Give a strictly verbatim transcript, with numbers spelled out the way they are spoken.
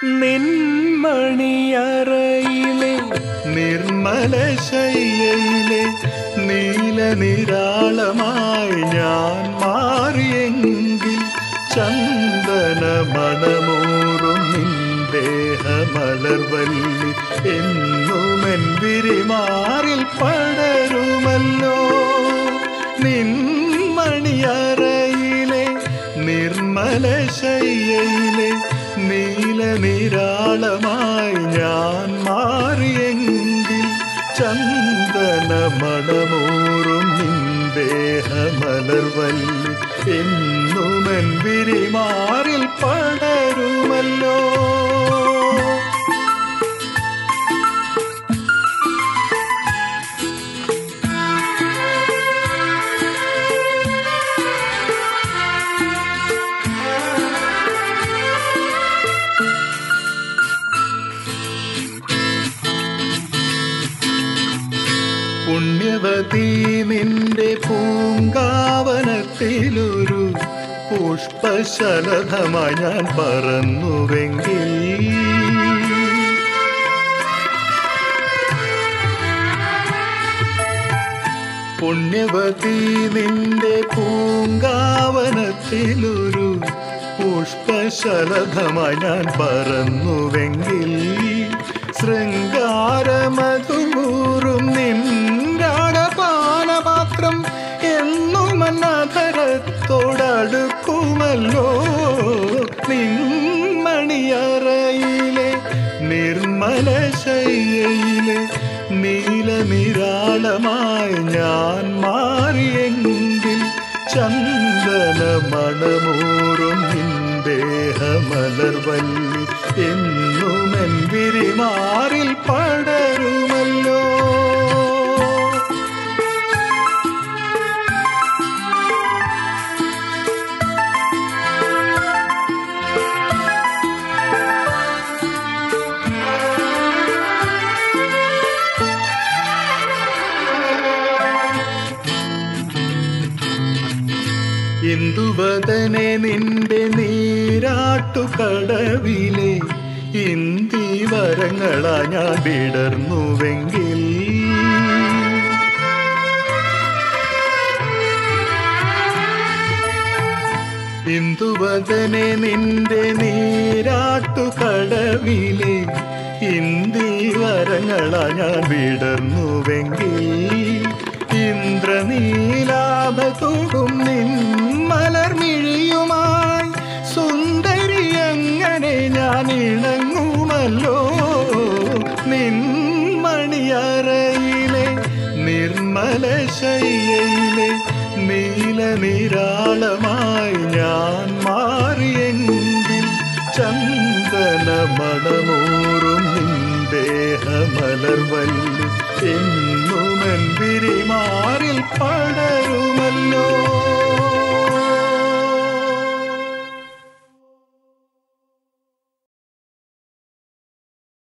നിൻമണിയറയിലെ നിർമ്മല ശയ്യയിലെ നീലനിരാളമായി ഞാൻ മാറിയെങ്കിൽ ചന്ദന മണമൂറും നിൻദേഹമലർവല്ലി എന്നുമെൻ വിരിമാറിൽ പടരുമല്ലോ. നിൻമണിയറയിലെ നിർമ്മല ശയ്യയിലെ നീലനിരാളമായി ഞാൻ മാറിയെങ്കിൽ ചന്ദന മണമൂറും നിൻദേഹമലർവല്ലി എന്നുമെൻ വിരിമാറിൽ പടരുമല്ലോ. പുണ്യവതി നിന്റെ പൂങ്കാവനത്തിലൊരു പുഷ്പശലഭമായി ഞാൻ പറന്നുവെങ്കിൽ പുണ്യവതി നിന്റെ പൂങ്കാവനത്തിലൊരു പുഷ്പശലഭമായി ഞാൻ പറന്നുവെങ്കിൽ ശൃംഗാരമധുകൂറും നിൻപാനപാത്രം എന്നും അനാഥരത്തോടടുക്കുമല്ലോ. നിൻമണിയറയിലെ നിർമ്മല ശയ്യയിലെ നീലനിരാളമായി ഞാൻ മാറിയെങ്കിൽ ചന്ദന മണമൂറും നിൻദേഹമലർവല്ലി എന്നുമെൻ വിരിമാറിൽ പടരുമല്ലോ. ഇന്ദുവദനെ നിന്റെ നീരാട്ടുകടവിലെ ഇന്ദിവരങ്ങളാ ഞാൻ വിടർന്നുവെങ്കിൽ ഇന്ദുവദനെ നിന്റെ നീരാട്ടുകടവിലെ ഇന്ദിവരങ്ങളാ ഞാൻ വിടർന്നുവെങ്കിൽ ഇന്ദ്രനീലാഭത്തോടും നിൻമലർമിഴിയുമായി സുന്ദരി അങ്ങനെ ഞാൻ ഇണങ്ങുമല്ലോ. നിൻമണിയറയിലെ നിർമ്മല ശയ്യയിലെ നീലനിരാളമായി ഞാൻ മാറിയെങ്കിൽ ചന്ദന മണമൂറും നിൻദേഹമലർവല്ലി എന്നുമെൻ വിരിമാറിൽ പട